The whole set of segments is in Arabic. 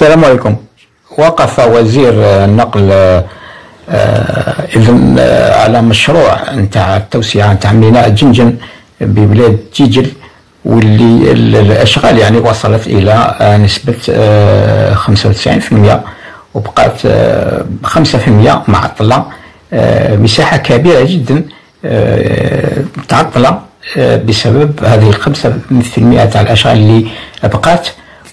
السلام عليكم. وقف وزير النقل إذن على مشروع نتاع التوسعة نتاع ميناء جنجن ببلاد جيجل، واللي الأشغال يعني وصلت إلى نسبة 95%، وبقات 5% معطلة. مساحة كبيرة جدا تعطلة بسبب هذه 5% تاع الأشغال اللي بقات،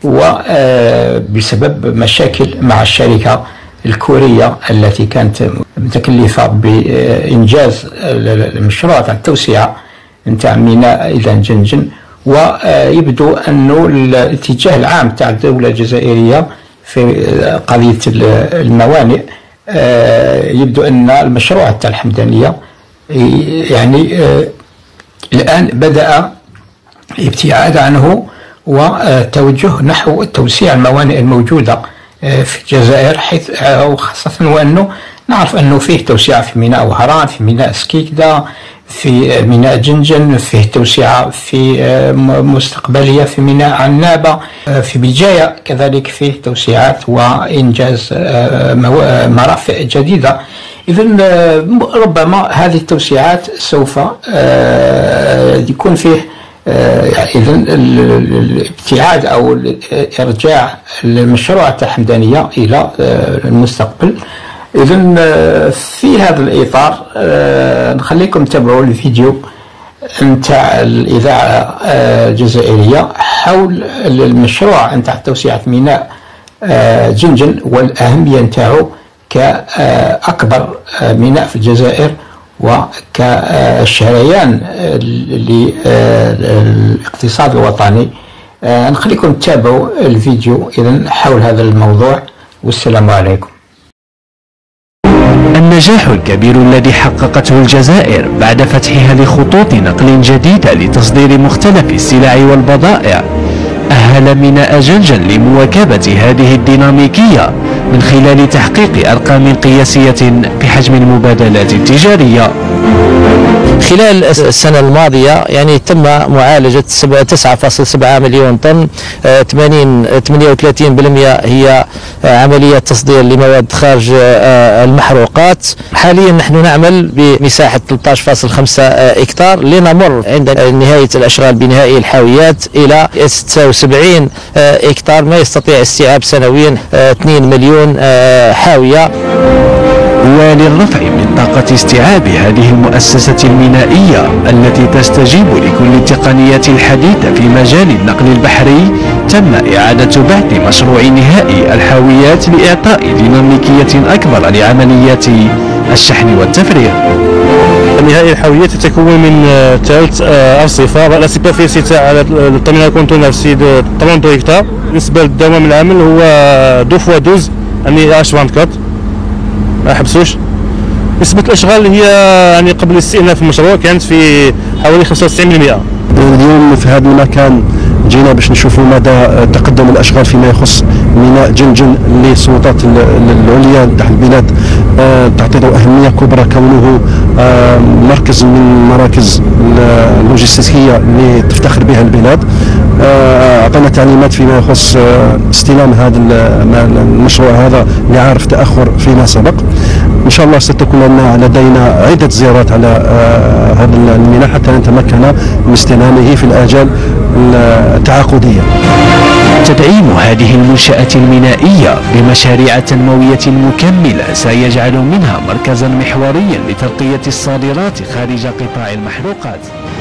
وبسبب مشاكل مع الشركة الكورية التي كانت متكلفة بإنجاز المشروع تاع التوسعة نتاع ميناء إذن جنجن. ويبدو أنه الاتجاه العام تاع الدولة الجزائرية في قضية الموانئ، يبدو أن المشروع تاع الحمدانية يعني الآن بدأ ابتعاد عنه وتوجه نحو توسيع الموانئ الموجودة في الجزائر، حيث وخاصة وأنه نعرف أنه فيه توسعة في ميناء وهران، في ميناء سكيكدا، في ميناء جنجن، فيه توسعة في مستقبلية في ميناء عنابة، في بجاية كذلك فيه توسعات وإنجاز مرافق جديدة. إذن ربما هذه التوسعات سوف يكون فيه إذن الابتعاد أو إرجاع المشروع تاع الحمدانية إلى المستقبل. إذن في هذا الإطار نخليكم تتابعوا الفيديو نتاع الإذاعة الجزائرية حول المشروع نتاع توسعة ميناء جنجن والأهمية نتاعو كأكبر ميناء في الجزائر وكالشريان للاقتصاد الوطني. نخليكم تتابعوا الفيديو إذن حول هذا الموضوع، والسلام عليكم. النجاح الكبير الذي حققته الجزائر بعد فتحها لخطوط نقل جديدة لتصدير مختلف السلع والبضائع أهل ميناء جنجن لمواكبة هذه الديناميكية من خلال تحقيق أرقام قياسية بحجم المبادلات التجارية. خلال السنة الماضية يعني تم معالجة 9.7 مليون طن، 38% هي عملية تصدير لمواد خارج المحروقات. حاليا نحن نعمل بمساحة 13.5 هكتار لنمر عند نهاية الأشغال بنهائي الحاويات إلى 76 هكتار، ما يستطيع استيعاب سنويا 2 مليون حاوية. وللرفع من طاقة استيعاب هذه المؤسسة المينائية التي تستجيب لكل التقنيات الحديثة في مجال النقل البحري، تم إعادة بعث مشروع نهائي الحاويات لإعطاء ديناميكية أكبر لعمليات الشحن والتفريغ. نهائي الحاويات يتكون من 3 أرصفة. الأرصفة فيه تاع الترمينال كونتونر سي 30 هكتار. بالنسبة للدوام العمل هو 2x12 يعني H24 ما حبسوش. نسبة الأشغال هي يعني قبل استئناف المشروع كانت في حوالي 95%. اليوم في هذا المكان جينا باش نشوفوا مدى تقدم الأشغال فيما يخص ميناء جنجن اللي السلطات العليا تاع البلاد تعطي له أهمية كبرى، كونه مركز من مراكز اللوجستيكية اللي تفتخر بها البلاد. أعطينا تعليمات فيما يخص استلام هذا المشروع هذا اللي عارف تأخر فيما سبق. إن شاء الله ستكون لدينا عدة زيارات على هذا الميناء حتى نتمكن من استلامه في الآجال التعاقدية. تدعيم هذه المنشأة المينائية بمشاريع تنموية مكملة سيجعل منها مركزا محوريا لترقية الصادرات خارج قطاع المحروقات.